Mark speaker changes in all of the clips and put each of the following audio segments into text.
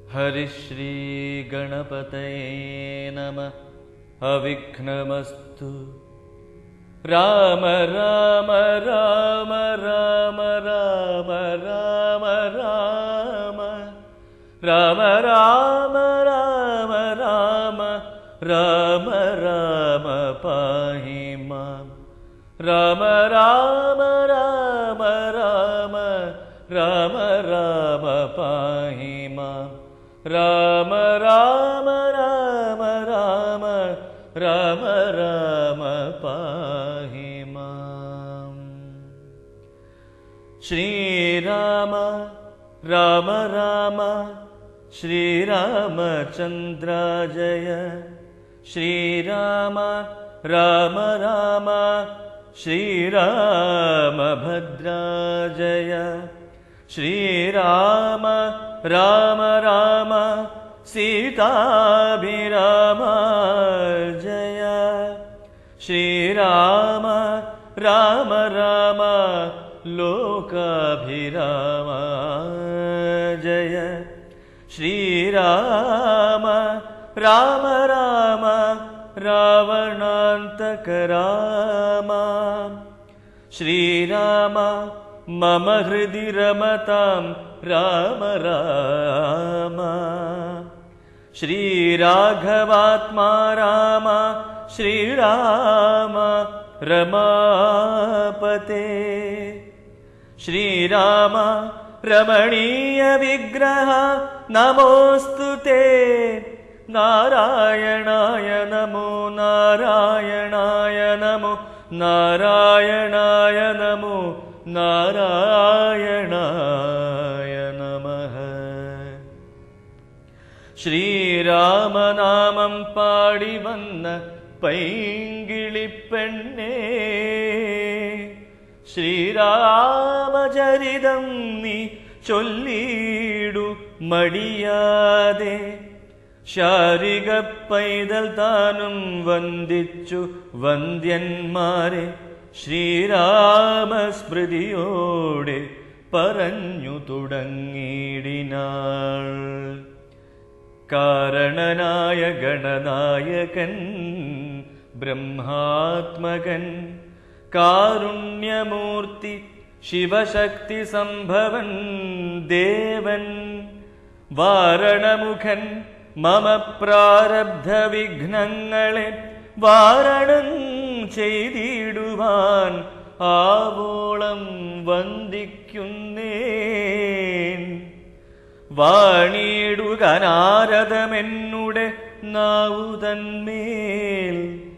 Speaker 1: हरिश्री गणपतये नमः। अविघ्नमस्तु। राम राम राम राम राम राम राम राम राम राम राम राम राम पाहि मां। राम राम राम राम राम राम पाहि मां। राम राम राम राम राम राम पाहि मां। श्रीराम राम राम श्रीरामचन्द्राजय। श्रीराम राम राम श्रीरामभद्राजय। श्रीराम राम राम सीताभिरामाजय। श्रीराम राम राम लोकाभिरामाजय। श्रीराम राम राम रावणान्तकरामा। श्रीराम मम हृदि रमतां राम राम। श्रीराघवात्मा राम श्रीराम रमापते। श्रीराम रमणीय विग्रह नमोऽस्तु ते। नारायणाय नमो नारायणाय नमो नारायणाय नमो नारायणाय नमः। ശ്രീരാമനാമം പാടി വന്ന പൈങ്കിളിപ്പെണ്ണേ, ശ്രീരാമചരിതം നീ ചൊല്ലിയിടു മടിയാതെ. ശാരിക പൈതൽ താനും വന്ദിച്ചു വന്ദ്യന്മാരെ ശ്രീരാമസ്മൃതിയോടെ പറഞ്ഞു തുടങ്ങിയിടിനാൾ. കാരണനായ ഗണനായകൻ ബ്രഹ്മാത്മകൻ കാരുണ്യമൂർത്തി ശിവശക്തി സംഭവൻ ദേവൻ വാരണമുഖൻ മമ പ്രാരബ്ധ വിഘ്നങ്ങളെ വാരണം ചെയ്തിടുവാൻ ആവോളം വന്ദിക്കുന്നേൻ. വാണിയിടുക നാരദമെന്നുടെ നാവുതന്മേൽ.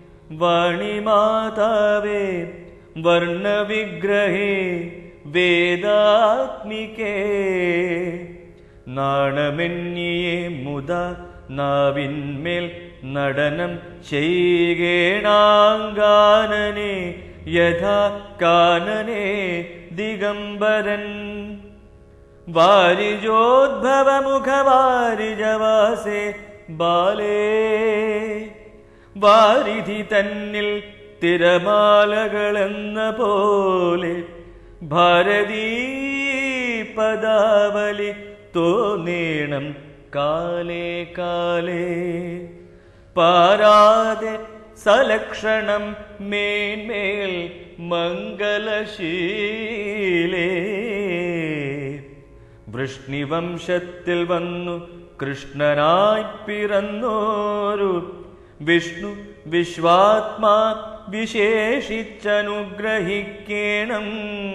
Speaker 1: വാണിമാതാവേ വർണ്ണവിഗ്രഹേ വേദാത്മികേ. നാണമെന്നിയെ മുത നാവിന്മേൽ നടനം ചെയ്യേണാങ്കാനനെ യഥാ കാനനെ ദിഗംബരൻ. വാരിജോദ്ഭവമുഖവാരിജവാസേ ബാലേ. വാരിധി തന്നിൽ തിരമാലകളെന്ന പോലെ ഭാരതീ പദാവലി തോന്നേണം കാലേ കാലേ. പാരാതെ സലക്ഷണം മേന്മേൽ മംഗലശീലേ. വൃഷ്ണിവംശത്തിൽ വന്നു കൃഷ്ണനായി പിറന്നോരു വിഷ്ണു വിശ്വാത്മാ വിശേഷിച്ചനുഗ്രഹിക്കേണം.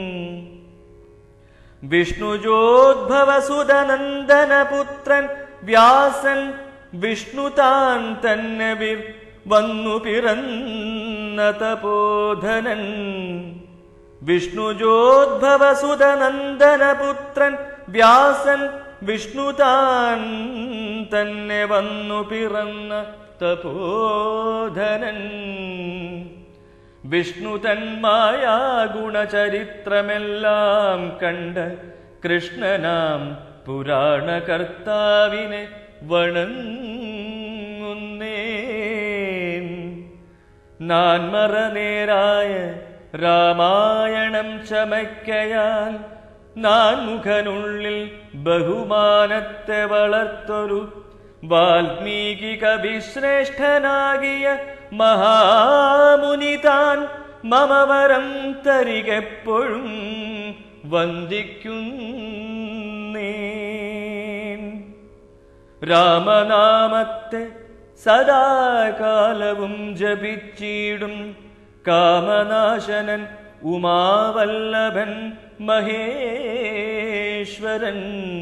Speaker 1: വിഷ്ണുജോദ്ഭവസുതനന്ദനപുത്രൻ വ്യാസൻ വിഷ്ണു താൻ തന്നെ വന്നു പിറന്ന തപോധനൻ. വിഷ്ണുജോദ്ഭവസുതനന്ദനപുത്രൻ വ്യാസൻ വിഷ്ണു താൻ തന്നെ വന്നു പിറന്ന തപോധനൻ. വിഷ്ണു തന്മായ ഗുണചരിത്രമെല്ലാം കണ്ട കൃഷ്ണനാം പുരാണകർത്താവിനെ വണങ്ങുന്നേൻ. നാൻമറ നേരായ രാമായണം ചമയ്ക്കയാൽ നാൻമുഖനുള്ളിൽ ബഹുമാനത്തെ വളർത്തൊരു വാൽമീകി കവിശ്രേഷ്ഠനാകിയ മഹാമുനി താൻ മമവരം തരികെപ്പോഴും വന്ദിക്കുന്നേൻ. രാമനാമത്തെ സദാകാലവും ജപിച്ചിടും കാമനാശനൻ ഉമാവല്ലഭൻ മഹേശ്വരൻ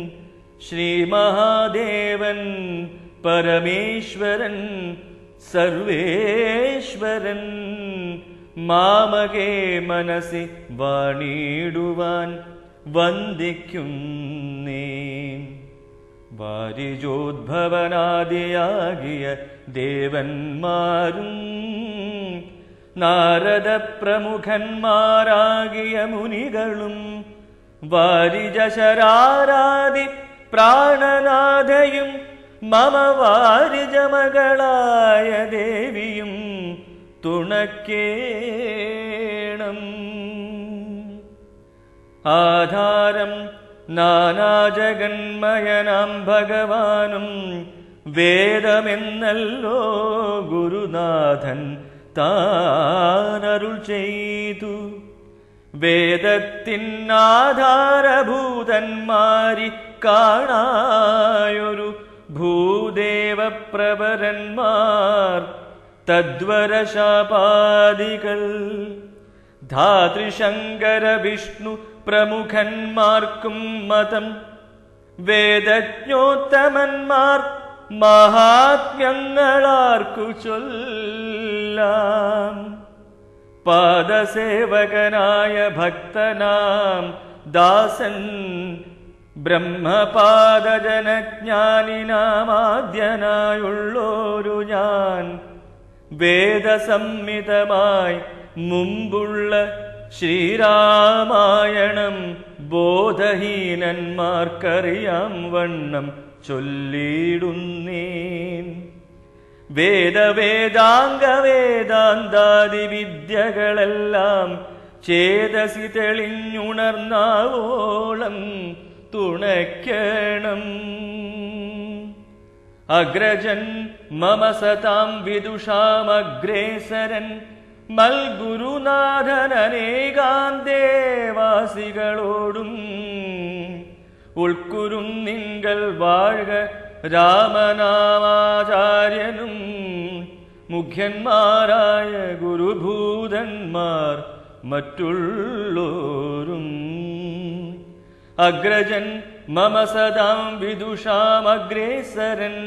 Speaker 1: ശ്രീമഹാദേവൻ പരമേശ്വരൻ സർവേശ്വരൻ മാമകേ മനസ്സി വാണിടുവാൻ വന്ദിക്കുന്നേൻ. വാരിജോദ്ഭവനാദിയാകിയ ദേവന്മാരും നാരദ പ്രമുഖന്മാരാകിയ മുനികളും വാരിജശരാരാദി പ്രാണനാഥയും മമ വാരിജമകളായ ദേവിയും തുണക്കേണം. ആധാരം നാനാജഗന്മയനാം ഭഗവാനും വേദമെന്നല്ലോ ഗുരുനാഥൻ താനരുൾ ചെയ്തു. വേദത്തിനാധാരഭൂതന്മാരി കാണായൊരു ഭൂദേവപ്രവരന്മാർ തദ്വരശാപാദികൾ ധാതൃശങ്കര വിഷ്ണു പ്രമുഖന്മാർക്കും മതം വേദജ്ഞോത്തമന്മാർ മഹാത്മ്യങ്ങളാർക്കു ചൊല്ലാം. പാദസേവകനായ ഭക്തനാം ദാസൻ ബ്രഹ്മപാദജനജ്ഞാനിനാമാദ്യനായുള്ളോരു ഞാൻ വേദസംഹിതമായി മുമ്പുള്ള ശ്രീരാമായണം ബോധഹീനന്മാർക്കറിയാം വണ്ണം ചൊല്ലിടുന്നേൻ. വേദാംഗവേദാന്താദി വിദ്യകളെല്ലാം ചേതസി തെളിഞ്ഞുണർന്നാവോളം തുണയ്ക്കണം. അഗ്രജൻ മമ സതാം വിദുഷാമഗ്രേസരൻ മൽഗുരുനാഥനേകാന്തേവാസികളോടും ഉൾക്കുരുന്നിങ്കൽ വാഴ്ക രാമനാമാചാര്യനും മുഖ്യന്മാരായ ഗുരുഭൂതന്മാർ മറ്റുള്ളോരും. അഗ്രജൻ മമ സദാം വിദുഷാമഗ്രേസരൻ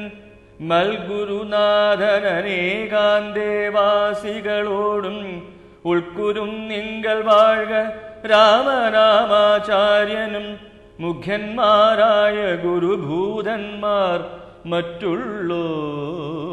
Speaker 1: മൽഗുരുനാഥനേകാന്തേവാസികളോടും ഉൾക്കുരുന്നിങ്കൽ വാഴ്ക രാമനാമാചാര്യനും മുഖ്യന്മാരായ ഗുരുഭൂതന്മാർ മറ്റുള്ളോ